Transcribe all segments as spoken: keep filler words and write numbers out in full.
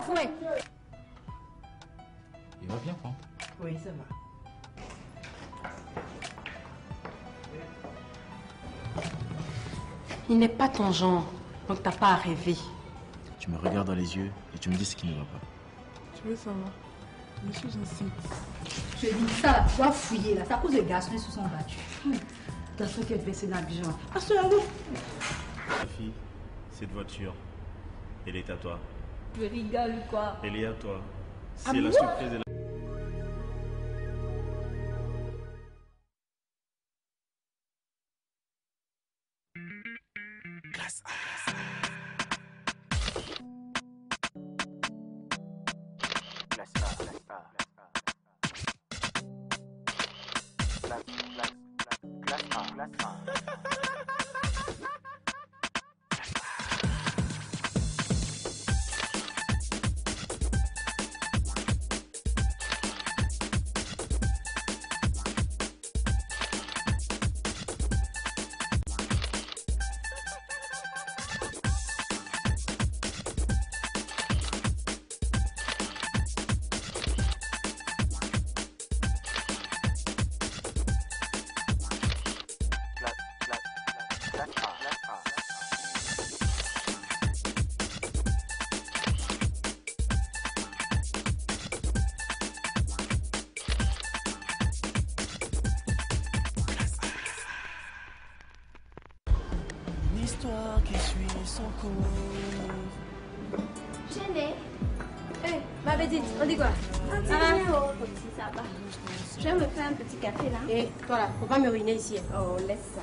bafoué. Il va bien, quoi. Oui, ça va. Il n'est pas ton genre, donc t'as pas à rêver. Tu me regardes dans les yeux et tu me dis ce qui ne va pas. Tu veux savoir? Je suis enceinte. Je dis ça, là, tu dois fouiller là. C'est à cause des garçons qui se sont battus. Hum. Garçon qui est versé dans l'Abidjan. Ah, c'est là, oui. Ma fille, cette voiture, elle est à toi. Je rigole quoi. Elle est à toi. C'est Ah, la moi? surprise de la... Classe A. Classe A, classe A. Classe, classe, classe A, classe A. Histoire qui suit son cours. Gêné. Hé, ma petite, on dit quoi? Ah, Ça va? oh, petit, ça va. Je vais me faire un petit café là. Et toi là, faut pas me ruiner ici. Oh, laisse ça.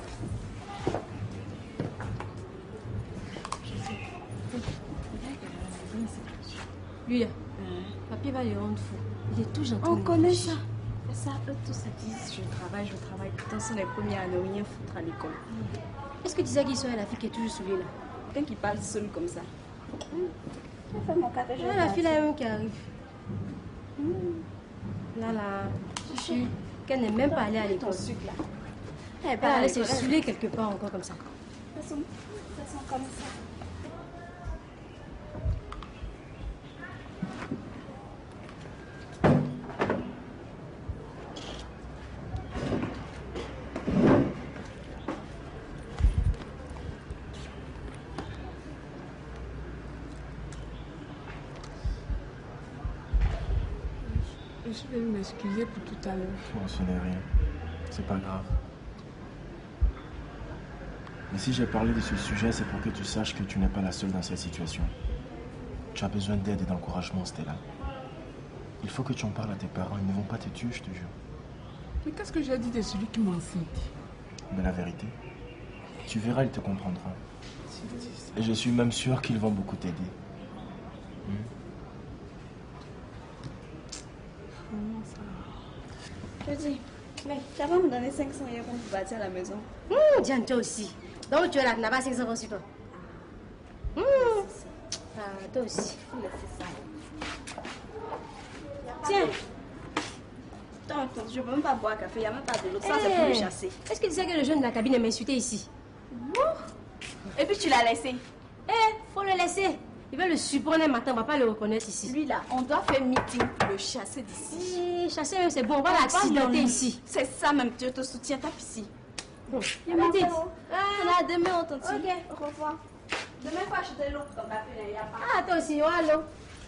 Lui là, papier va le rendre fou. Il est tout gentil. On connaît ça. Ça, eux tous se disent je travaille, je travaille. Pourtant, ce sont les premiers à ne rien foutre à l'école. Est-ce que tu sais qui soit la fille qui est toujours saoulée là? Quelqu'un qui parle seul comme ça. Hum. Je vais faire mon café, je vais Ah, la partir. fille là même qui arrive. Hum. Là là, je suis sûre qu'elle n'est même pas allée à l'école. Ton sucre là. Elle va aller se saouler quelque part encore comme ça. Ça sent, ça sent comme ça. Je suis venue m'excuser pour tout à l'heure. Bon, ce n'est rien. C'est pas grave. Mais si j'ai parlé de ce sujet, c'est pour que tu saches que tu n'es pas la seule dans cette situation. Tu as besoin d'aide et d'encouragement, Stella. Il faut que tu en parles à tes parents. Ils ne vont pas te tuer, je te jure. Mais qu'est-ce que j'ai dit de celui qui m'enceinte? Mais la vérité, tu verras, ils te comprendront. Si tu dis ça. Et je suis même sûr qu'ils vont beaucoup t'aider. Hmm? Comment ça? Je dis, mais tu vas me donner cinq cents euros pour partir à la maison. Hum, Diane, toi aussi. Donc tu es là, tu n'as pas cinq cents euros sur toi. Hum. Ah, toi aussi. Faut laisser ça. Tiens. Attends, attends, je ne veux même pas boire café, il n'y a même pas de l'eau. Ça, c'est pour le chasser. Est-ce que tu sais que le jeune de la cabine m'a insulté ici? Et puis tu l'as laissé. Eh, faut le laisser. Il va le surprendre un matin, on va pas le reconnaître ici. Lui là, on doit faire meeting pour le chasser d'ici. Eh, chasser, c'est bon, on va l'accidenter ici. C'est ça même, tu te soutiens, tape ici. Bon, Il y a petite. Ah, là, demain on t'en tire. Ok, au revoir. Demain, faut acheter l'eau pour ton café, il n'y a pas. Ah, toi aussi, oh, allô.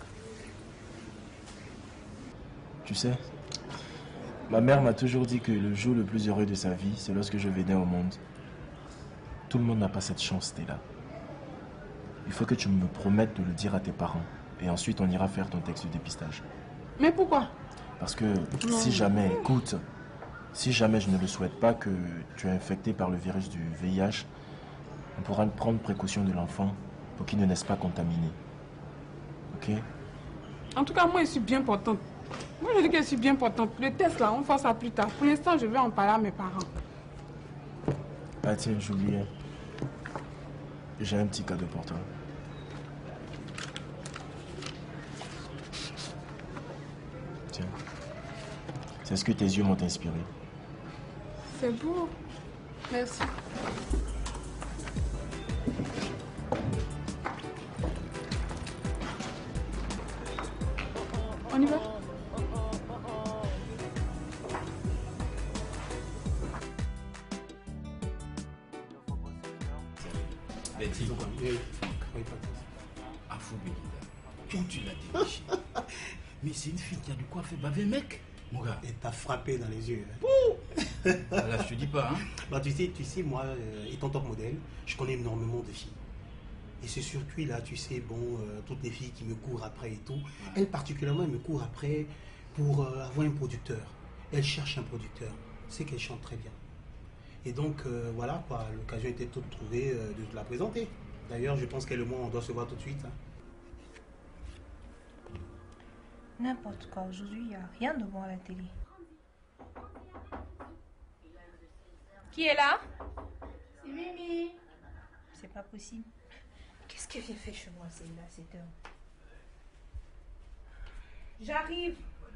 Tu sais, ma mère m'a toujours dit que le jour le plus heureux de sa vie, c'est lorsque je venais au monde. Tout le monde n'a pas cette chance, Stella. Il faut que tu me promettes de le dire à tes parents. Et ensuite, on ira faire ton texte de dépistage. Mais pourquoi? Parce que si jamais, écoute, si jamais je ne le souhaite pas que tu es infecté par le virus du V I H, on pourra prendre précaution de l'enfant pour qu'il ne naisse pas contaminé. Ok? En tout cas, moi, je suis bien portante. Moi, je dis que je suis bien portante. Le test, là, on fera ça plus tard. Pour l'instant, je vais en parler à mes parents. Ah tiens, j'oubliais. J'ai un petit cadeau pour toi. Tiens. C'est ce que tes yeux m'ont inspiré. C'est beau. Merci. On y va? Betty, Afro Belinda, quand tu l'as déniché. Mais c'est une fille qui a du quoi faire baver, mec. Mon gars. Et t'as frappé dans les yeux. Là, je te dis pas, hein. Bah, tu sais, tu sais, moi, euh, étant top modèle, je connais énormément de filles. Et ce circuit-là, tu sais, bon, euh, toutes les filles qui me courent après et tout, ouais. Elles particulièrement, elles me courent après pour euh, avoir un producteur. Elles cherchent un producteur. C'est qu'elles chantent très bien. Et donc, euh, voilà, quoi, l'occasion était toute trouvée euh, de te la présenter. D'ailleurs, je pense qu'elle et moi, on doit se voir tout de suite. Hein. N'importe quoi, aujourd'hui, il n'y a rien de bon à la télé. Qui est là? C'est Mimi. C'est pas possible. Qu'est-ce qu'elle vient faire chez moi, celle-là, à cette heure? J'arrive.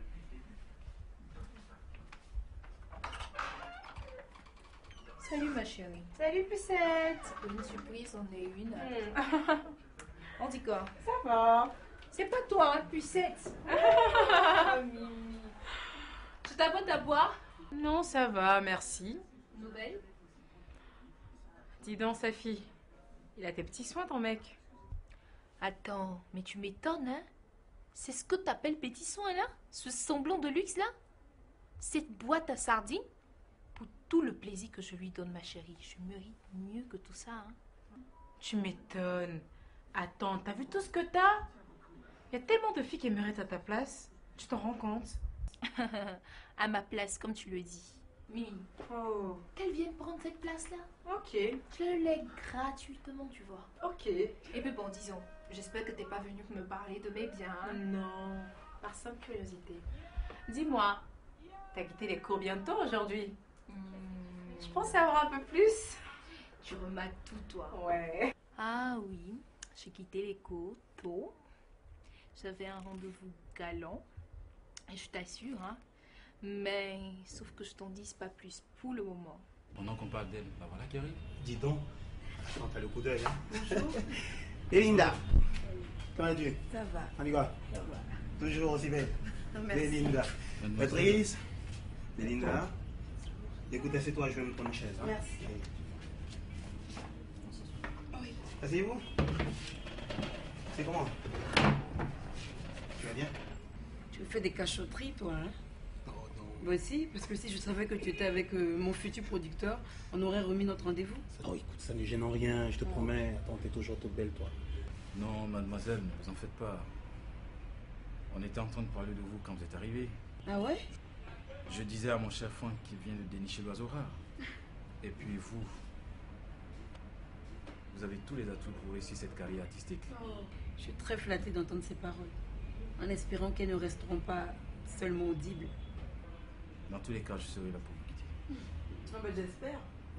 Salut ma chérie. Salut Pucette. Une surprise, on est une. Mm. On dit quoi? Ça va. C'est pas toi, hein, Pucette. Mimi. Tu t'apportes à boire? Non, ça va, merci. Nouvelle? Dis donc, sa fille, il a tes petits soins, ton mec. Attends, mais tu m'étonnes, hein? C'est ce que t'appelles petit soin, là? Ce semblant de luxe, là? Cette boîte à sardines? Pour tout le plaisir que je lui donne, ma chérie, je mérite mieux que tout ça, hein? Tu m'étonnes. Attends, t'as vu tout ce que t'as? Il y a tellement de filles qui méritent à ta place. Tu t'en rends compte? À ma place, comme tu le dis. Mimi, Oh. qu'elle vienne prendre cette place-là. Ok. Je le lègue gratuitement, tu vois. Ok. Et puis bon, disons, j'espère que t'es pas venu me parler de mes biens. Non, par simple curiosité. Dis-moi, t'as quitté les cours bientôt aujourd'hui? Hmm. Je pense savoir un peu plus. Tu remarques tout, toi. Ouais. Ah oui, j'ai quitté les cours tôt. J'avais un rendez-vous galant. Et je t'assure, hein. Mais sauf que je t'en dise pas plus pour le moment. Pendant qu'on parle d'elle, bah voilà qui arrive. Dis donc, attends, t'as le coup d'œil, hein. Bonjour. Belinda, comment vas-tu? Ça va. On y va? Ça va. Toujours aussi belle. Merci. Belinda. Patrice, Belinda. Écoute, assieds-toi, je vais me prendre une chaise. Hein. Merci. Asseyez-vous. C'est comment? Tu vas bien? Tu fais des cachotteries, toi, hein? Non, non. Moi aussi, parce que si je savais que tu étais avec euh, mon futur producteur, on aurait remis notre rendez-vous. Oh, écoute, ça ne gêne en rien, je te promets. Attends, t'es toujours toute belle, toi. Non, mademoiselle, ne vous en faites pas. On était en train de parler de vous quand vous êtes arrivée. Ah ouais? Je disais à mon cher Franck qu'il vient de dénicher l'oiseau rare. Et puis vous, vous avez tous les atouts pour réussir cette carrière artistique. Oh. Je suis très flattée d'entendre ces paroles, en espérant qu'elles ne resteront pas seulement audibles. Dans tous les cas, je serai là pour vous guider. Ah ben j'espère.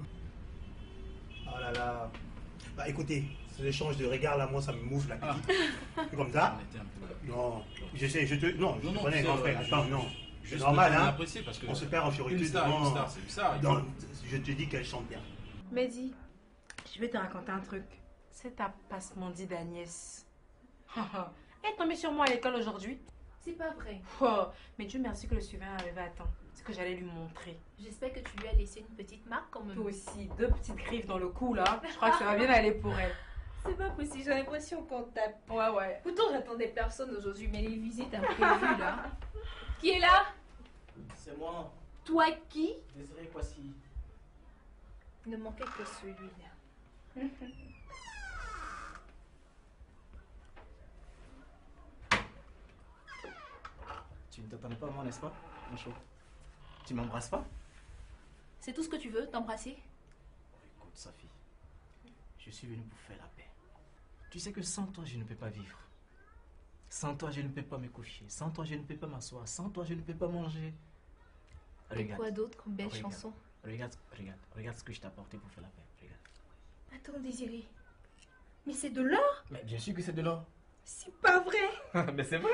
Oh là là. Bah écoutez, ce échange de regards là, moi ça me mouffe la petite. C'est comme ça? On était un peu... Non, je sais, je te. Non, je Non, te non, connais, c'est, grand euh, frère. je- Attends, non. je- C'est juste normal, le temps hein. d'apprécier parce que- On se perd en fioritude. Une star, une non. star, c'est une star, il Non, faut- je te dis qu'elle chante bien. Mehdi, je vais te raconter un truc. C'est ta passe-mondi d'Agnès. Elle est tombée sur moi à l'école aujourd'hui. C'est pas vrai. Oh, mais Dieu merci que le suivant est arrivé à temps. C'est que j'allais lui montrer. J'espère que tu lui as laissé une petite marque quand même. Toi aussi, deux petites griffes dans le cou là. Je crois que ça va bien aller pour elle. C'est pas possible, j'ai l'impression qu'on tape. Ouais, ouais. Pourtant, j'attendais personne aujourd'hui, mais les visites imprévues là. Qui est là? C'est moi, Toi qui? Désiré Poissy. Il ne manquait que celui-là. Tu ne t'attendais pas à moi, n'est-ce pas, mon chou? Tu m'embrasses pas? C'est tout ce que tu veux, t'embrasser? Écoute, Sophie, je suis venu pour faire la paix. Tu sais que sans toi, je ne peux pas vivre. Sans toi, je ne peux pas me coucher. Sans toi, je ne peux pas m'asseoir. Sans toi, je ne peux pas manger. Et Regarde. quoi d'autre comme belle Regarde. chanson? Regarde, regarde, regarde ce que je t'ai apporté pour faire la paix. Regarde. Attends, Désiré. Mais c'est de l'or? Mais bien sûr que c'est de l'or. C'est pas vrai! Mais c'est vrai.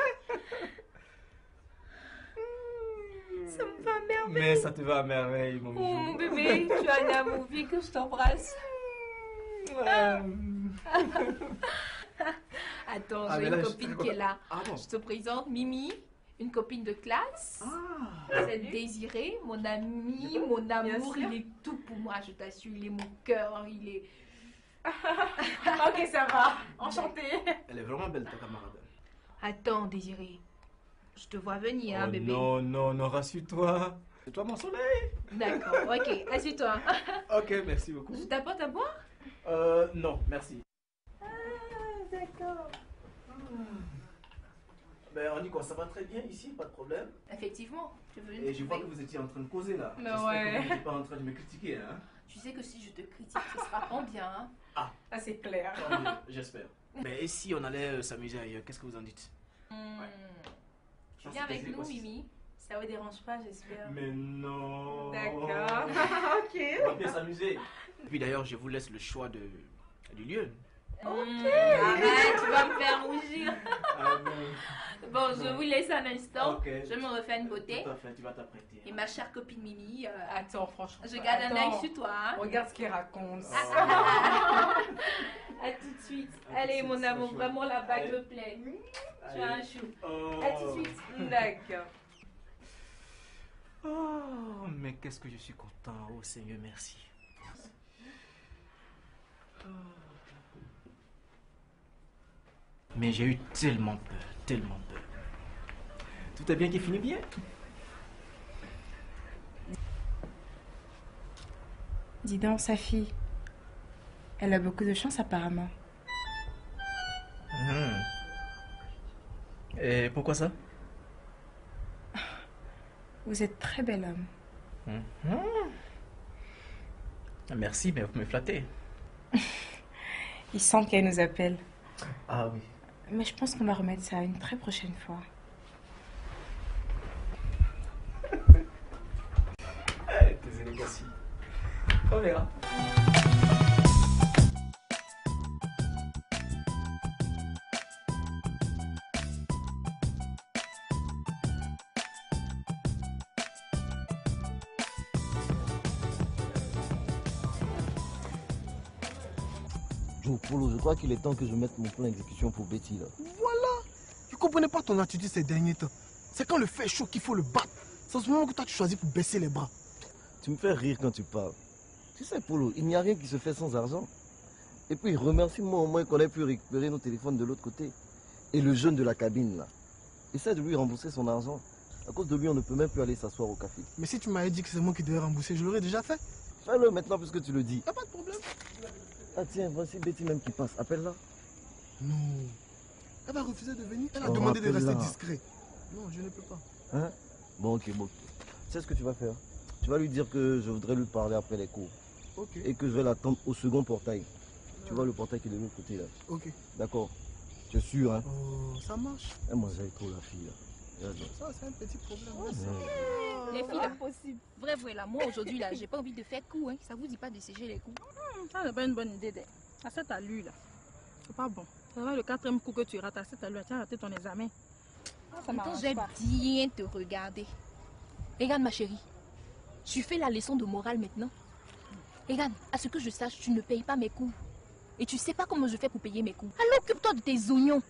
Ça me va à merveille! Mais ça te va à merveille, mon Oh bijou. mon bébé, tu as un amour vie que je t'embrasse. Ouais. Attends, Ah, j'ai mais une là, je- copine qui est là. Ah bon? Je te présente Mimi une copine de classe. Ah. C'est Désiré, mon ami, mon amour. Il est tout pour moi, je t'assure. Il est mon cœur, il est... Ok, ça va. Enchantée. Elle est vraiment belle, ta camarade. Attends, Désiré. Je te vois venir, hein, Oh bébé. non, non, non, rassure-toi. C'est toi mon soleil. D'accord, ok, assieds-toi. Ok, merci beaucoup. Je t'apporte à boire? Euh, non, merci. Ah, d'accord. Ben, on y quoi, ça va très bien ici, pas de problème. Effectivement, je veux... Et je vois que vous étiez en train de causer là. Mais J'espère ouais. que vous n'étiez pas en train de me critiquer, hein. Tu sais que si je te critique, ce sera en bien, hein. Ah, ah c'est clair. Tant mieux, j'espère. Mais et si on allait euh, s'amuser ailleurs, qu'est-ce que vous en dites? Hmm. Ouais. Tu viens avec nous, Mimi? Ça vous dérange pas, j'espère. Mais non. D'accord. Ok. On va bien s'amuser. Et puis d'ailleurs, je vous laisse le choix de, du lieu. Ok. Arrête, tu vas me faire rougir. Ah non. Bon, je vous laisse un instant. Ok. Je me refais une beauté. Tout à fait, tu vas t'apprêter. Et ma chère copine Mimi, euh, Attends, franchement. je garde un œil Attends. sur toi. Hein. Regarde ce qu'il raconte. À tout de suite. À Allez, tout de mon suite, amour, c'est vraiment la bague Allez. me plaît. Tu as un chou. Oh. À tout de suite. D'accord. Oh, mais qu'est-ce que je suis content. Oh Seigneur, merci. Oh. Mais j'ai eu tellement peur, tellement peur. Tout est bien qui finit bien. Dis donc, sa fille. Elle a beaucoup de chance apparemment. Mmh. Et pourquoi ça? Vous êtes très bel homme. Mmh. Merci, mais vous me flattez. Il semble qu'elle nous appelle. Ah oui. Mais je pense qu'on va remettre ça une très prochaine fois. Hey, tes élégancies. On verra. Joe, Polo, je crois qu'il est temps que je mette mon plan d'exécution pour Betty là. Voilà. Tu comprenais pas ton attitude ces derniers temps. C'est quand le fait est chaud qu'il faut le battre. C'est en ce moment que toi tu choisis pour baisser les bras. Tu me fais rire quand tu parles. Tu sais, Polo, il n'y a rien qui se fait sans argent. Et puis, remercie-moi au moins qu'on ait pu récupérer nos téléphones de l'autre côté. Et le jeune de la cabine là. Essaie de lui rembourser son argent. À cause de lui, on ne peut même plus aller s'asseoir au café. Mais si tu m'avais dit que c'est moi qui devais rembourser, je l'aurais déjà fait. Fais-le maintenant puisque tu le dis. Y'a pas de problème. Ah tiens, voici Betty même qui passe. Appelle-la. Non. Elle va refuser de venir. Elle a Oh, demandé de rester appelle-la. discret. Non, je ne peux pas. Hein? Bon, ok, bon. Tu sais ce que tu vas faire? Tu vas lui dire que je voudrais lui parler après les cours. Ok. Et que je vais l'attendre au second portail. Tu vois le portail qui est de l'autre côté là. Ok. D'accord. Tu es sûr, hein? Oh, ça marche. Elle mangeait trop la fille là. Regarde là. Ça, c'est un petit problème. Ouais. Les filles, là, vrai, vrai, là, moi aujourd'hui, là, j'ai pas envie de faire coup, hein. Ça vous dit pas de sécher les coups? Ça, c'est pas une bonne idée. À cette allure là, c'est pas bon. C'est vrai, le quatrième coup que tu rates à cette allure, tu as raté ton examen. Ah, ça Attends, m'arrange j'ai pas. bien te regarder. Regarde, ma chérie. Tu fais la leçon de morale maintenant. Regarde, à ce que je sache, tu ne payes pas mes cours. Et tu sais pas comment je fais pour payer mes cours. Alors occupe-toi de tes oignons.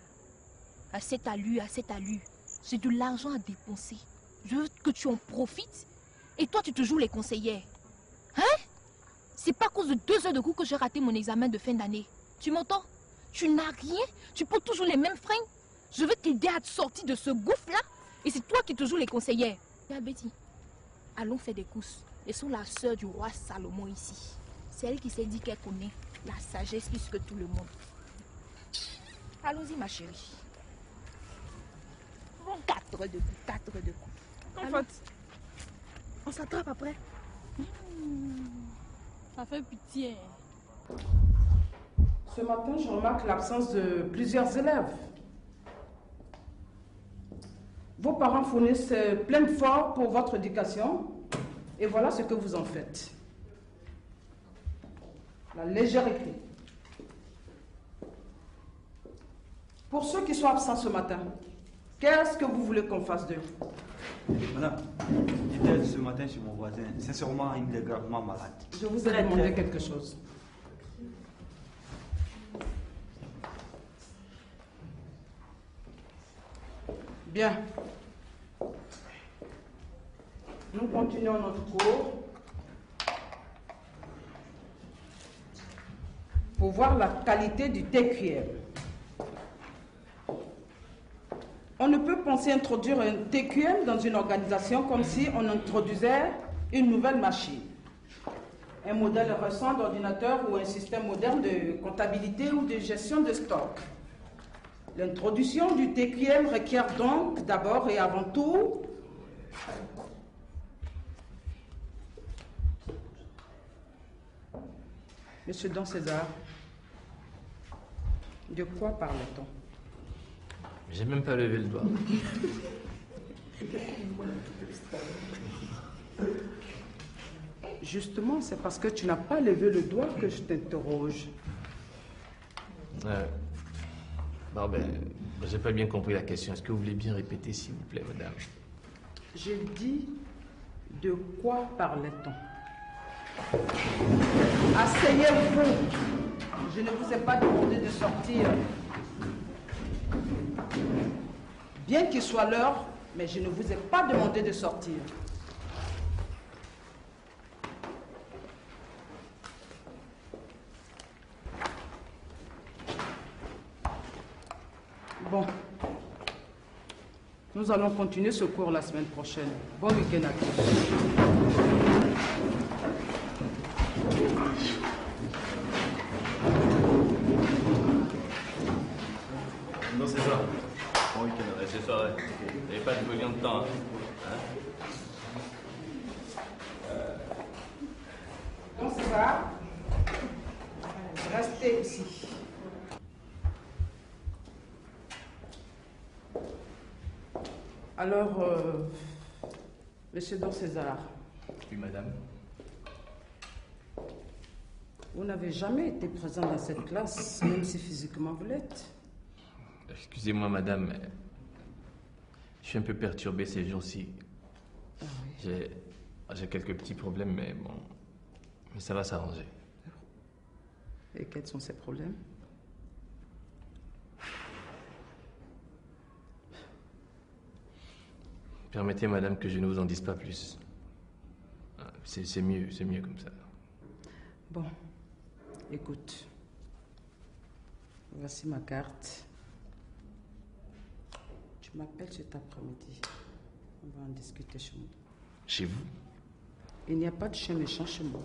À cette allure, à cette allure, j'ai de l'argent à dépenser. Je veux que tu en profites. Et toi, tu te joues les conseillères. Hein? C'est pas à cause de deux heures de cours que j'ai raté mon examen de fin d'année. Tu m'entends? Tu n'as rien. Tu portes toujours les mêmes freins. Je veux t'aider à te sortir de ce gouffre-là. Et c'est toi qui te joues les conseillères. Regarde, Betty. Allons faire des courses. Laissons la sœur du roi Salomon ici. C'est elle qui s'est dit qu'elle connaît la sagesse plus que tout le monde. Allons-y, ma chérie. Quatre de coups, quatre de coups. En Allons. fait, On s'attrape après. ça fait pitié. Ce matin, je remarque l'absence de plusieurs élèves. Vos parents fournissent plein d'efforts pour votre éducation et voilà ce que vous en faites. La légèreté. Pour ceux qui sont absents ce matin, qu'est-ce que vous voulez qu'on fasse d'eux? Madame, j'étais ce matin chez mon voisin. Sincèrement, il est gravement malade. Je vous ai demandé quelque chose. Bien. Nous continuons notre cours pour voir la qualité du T Q M. On ne peut penser introduire un T Q M dans une organisation comme si on introduisait une nouvelle machine, un modèle récent d'ordinateur ou un système moderne de comptabilité ou de gestion de stock. L'introduction du T Q M requiert donc d'abord et avant tout Monsieur Don César, de quoi parle-t-on? J'ai même pas levé le doigt. Justement, c'est parce que tu n'as pas levé le doigt que je t'interroge. Euh, bon ben, j'ai pas bien compris la question. Est-ce que vous voulez bien répéter, s'il vous plaît, madame? J'ai dit, de quoi parle-t-on? Asseyez-vous. Je ne vous ai pas demandé de sortir. Bien qu'il soit l'heure, mais je ne vous ai pas demandé de sortir. Bon. Nous allons continuer ce cours la semaine prochaine. Bon week-end à tous. Non, c'est ça. Bon week-end. Ouais, c'est ça, ouais. Vous n'avez pas de besoin de temps. Hein. Donc c'est ça. Restez ici. Alors, euh, Monsieur Don César. Oui, madame. Vous n'avez jamais été présent dans cette classe, même si physiquement vous l'êtes. Excusez-moi, madame, mais je suis un peu perturbé ces jours-ci. Ah oui. J'ai, j'ai quelques petits problèmes, mais bon, mais ça va s'arranger. Et quels sont ces problèmes? Permettez, madame, que je ne vous en dise pas plus. C'est, c'est mieux, c'est mieux comme ça. Bon, écoute. Voici ma carte. Tu m'appelles cet après-midi. On va en discuter chez moi. Chez vous? Il n'y a pas de chien méchant chez moi.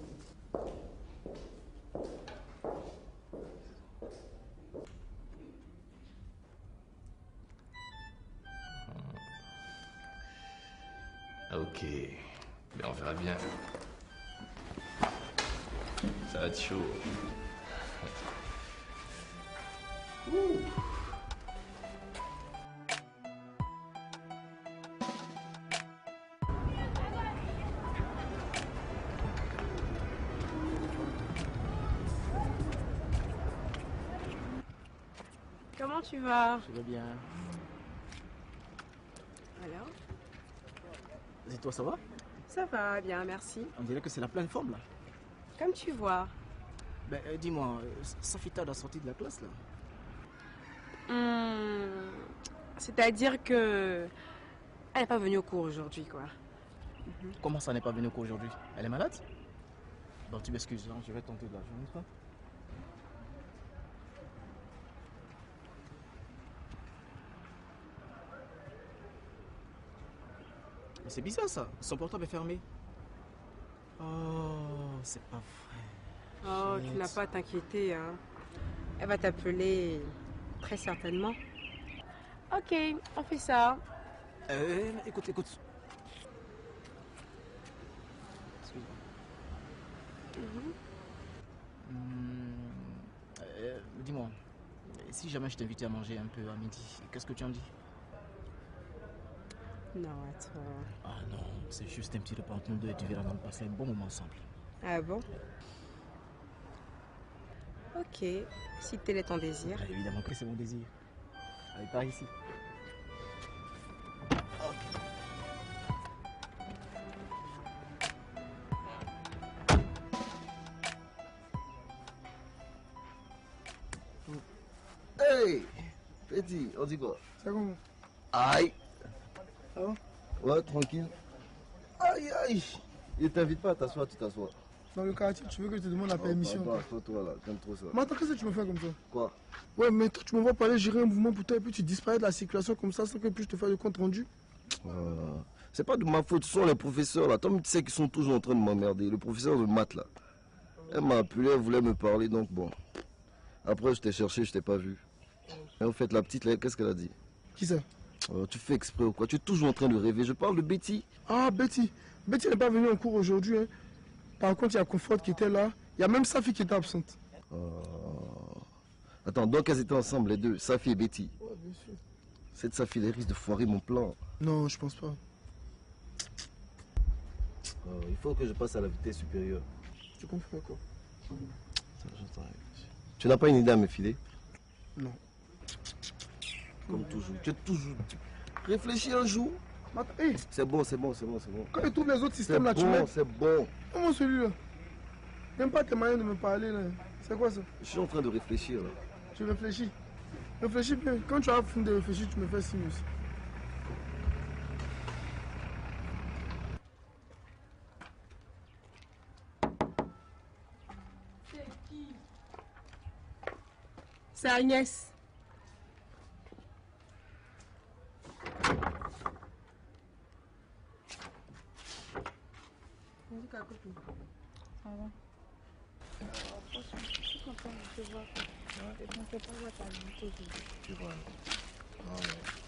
Ok, mais on verra bien. Ça va être chaud. Ouh. Comment tu vas? Je vais bien. Alors? Et toi, ça va? Ça va, bien, merci. On dirait que c'est la pleine forme, là. Comme tu vois. Ben, euh, dis-moi, euh, Safita a sorti de la classe, là? Hum, c'est-à-dire que... Elle n'est pas venue au cours aujourd'hui, quoi. Mm-hmm. Comment ça n'est pas venue au cours aujourd'hui? Elle est malade? Bon, tu m'excuses, hein, je vais tenter de la joindre. Mais c'est bizarre, ça. Son portable est fermé. Oh, c'est pas vrai. Oh, Shit. tu n'as pas à t'inquiéter, hein. Elle va t'appeler très certainement. Ok, on fait ça. Euh, écoute, écoute. Excuse-moi. Mm-hmm. Hum, euh, dis-moi, si jamais je t'invitais à manger un peu à midi, qu'est-ce que tu en dis? Non, attends. Ah non, c'est juste un petit repas entre nous deux et tu verras, on va passer un bon moment ensemble. Ah bon? Ok, si tel est ton désir. Ah, évidemment que c'est mon désir. Allez, par ici. Hey, petit, on dit quoi? C'est bon. Aïe. Ça va? Ouais, tranquille. Aïe, aïe. Il t'invite pas à t'asseoir, tu t'assois. Dans le quartier, tu veux que je te demande la Oh, permission. pardon, assois-toi là, j'aime trop ça. Mais attends, qu'est-ce que tu me fais comme ça? Quoi? Ouais, mais toi, tu me vois parler, gérer un mouvement pour toi et puis tu disparais de la circulation comme ça sans que je puisse te faire le compte rendu. Euh, c'est pas de ma faute, ce sont les professeurs là. Toi, tu sais qu'ils sont toujours en train de m'emmerder. Le professeur de maths là. Elle m'a appelé, elle voulait me parler, donc bon. Après, je t'ai cherché, je t'ai pas vu. Et en fait, la petite là, qu'est-ce qu'elle a dit? Qui ça? Euh, tu fais exprès ou quoi? Tu es toujours en train de rêver. Je parle de Betty. Ah, Betty. Betty n'est pas venue en cours aujourd'hui. Hein. Par contre, il y a Comfort qui était là. Il y a même sa fille qui était absente. Euh... Attends, donc elles étaient ensemble les deux, Safi et Betty. Ouais, bien sûr. Cette Safi, elle risque de foirer mon plan. Non, je pense pas. Euh, il faut que je passe à la vitesse supérieure. Tu comprends quoi? Tu n'as pas une idée à me filer? Non. Comme toujours. Tu es toujours... Réfléchis un jour. Hey. C'est bon, c'est bon, c'est bon, c'est bon. Quand il trouve les autres systèmes là, bon, tu mets... C'est bon. Comment celui-là? Même pas tes moyens de me parler là. C'est quoi ça? Je suis en train de réfléchir là. Tu réfléchis? Réfléchis bien. Quand tu as fini de réfléchir, tu me fais signe aussi. C'est qui? C'est Agnès. Ça va. Je suis contente de te voir. Et je ne sais pas voir ta vie aujourd'hui. Tu vois. Ah,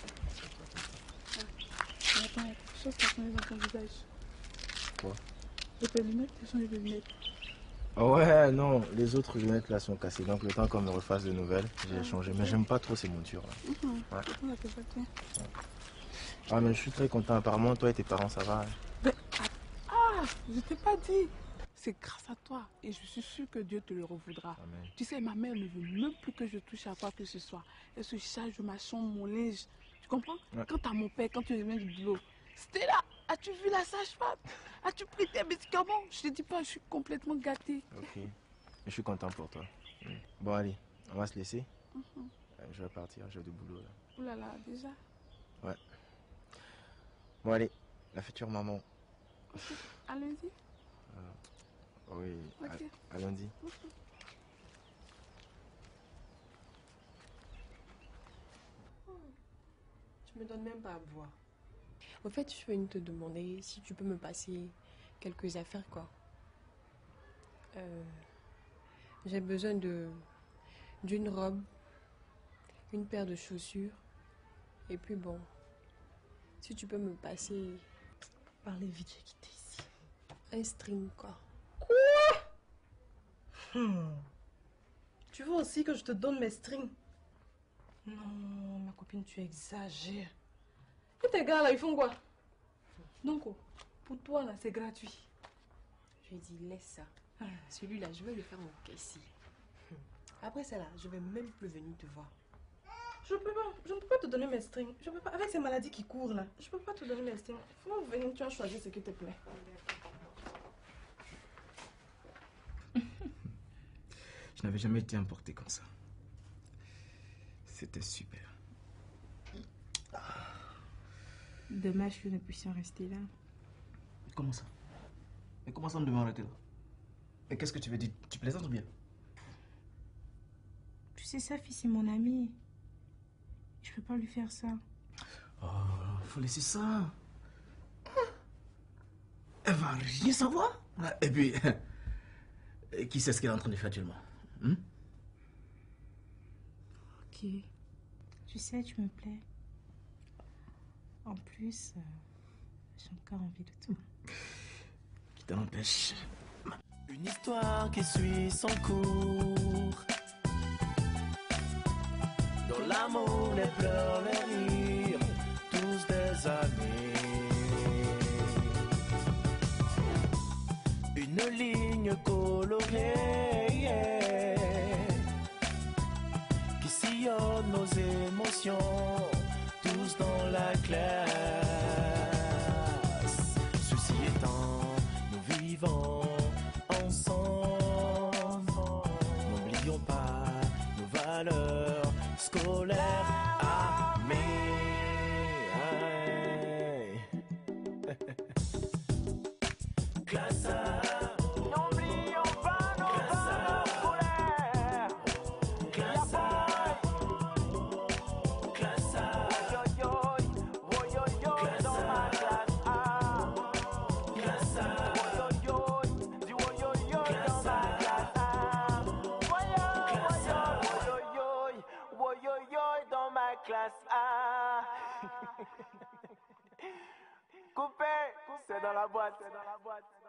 mais attends, il y a quelque chose qui a changé dans ton visage. Quoi? Et tes lunettes, tes changé de lunettes. Oh ouais, non, les autres lunettes là sont cassées. Donc le temps qu'on me refasse de nouvelles, j'ai Ah, changé. Mais ouais. j'aime pas trop ces montures là. Mmh. Ouais. Attends, là, t'es pas bien. Ah mais je suis très content. Apparemment toi et tes parents ça va. Hein. Mais, ah, je t'ai pas dit. C'est grâce à toi. Et je suis sûre que Dieu te le revoudra. Amen. Tu sais, ma mère ne veut même plus que je touche à quoi que ce soit. Elle se charge de ma chambre, mon linge. Tu comprends? Ouais. Quand t'as mon père, quand tu reviens du boulot. Stella, as-tu vu la sage-femme? As-tu pris tes médicaments? Je te dis pas, je suis complètement gâtée. Ok. Je suis content pour toi. Mm. Bon allez, on va se laisser. Mhm. Euh, Je vais partir, j'ai du boulot là. Ouh là là, déjà. Ouais. Bon allez, la future maman. Ok, à lundi. Euh, oui, Ok. à, à lundi. Mhm. Tu me donnes même pas à boire. En fait, je viens de te demander si tu peux me passer quelques affaires, quoi. Euh, j'ai besoin de d'une robe, une paire de chaussures, et puis bon, si tu peux me passer... Parlez vite, j'ai quitté ici. Un string, quoi. Quoi? hmm. Tu veux aussi que je te donne mes strings? Non, ma copine, tu exagères. Et tes gars là, ils font quoi? Donc, oh, pour toi là, c'est gratuit. Je lui ai dit, laisse ça. Celui-là, je vais le faire au ici. Après ça là, je vais même plus venir te voir. Je peux pas, je ne peux pas te donner mes strings. Je peux pas, avec ces maladies qui courent là, je peux pas te donner mes strings. Faut venir, tu as choisi ce qui te plaît. Je n'avais jamais été emporté comme ça. C'était super. Dommage que nous puissions rester là. Comment ça? Mais comment ça on devait arrêter là? Mais qu'est-ce que tu veux dire? Tu plaisantes ou bien? Tu sais, Safi, c'est mon ami. Je peux pas lui faire ça. Oh, faut laisser ça. Elle va rien savoir. Et puis, qui sait ce qu'elle est en train de faire actuellement? Hmm? Ok. Tu sais, tu me plais. En plus, euh, j'ai encore envie de toi. Qui t'en empêche? Une histoire qui suit son cours. Dans l'amour, les pleurs, les rires, tous des amis. Une ligne colorée qui sillonne nos émotions, tous dans la classe. Ceci étant, nous vivons ensemble. N'oublions pas nos valeurs scolaires. Amen. Classe A. N'oublions pas nos valeurs scolaires. Classe A. Classe A. Yo yo yo yo dans ma classe A. Classe A. Yo yo dis yo yo yo dans ma classe A. Yo yo yo yo yo dans ma classe A. Coupé, c'est dans la boîte, c'est dans la boîte.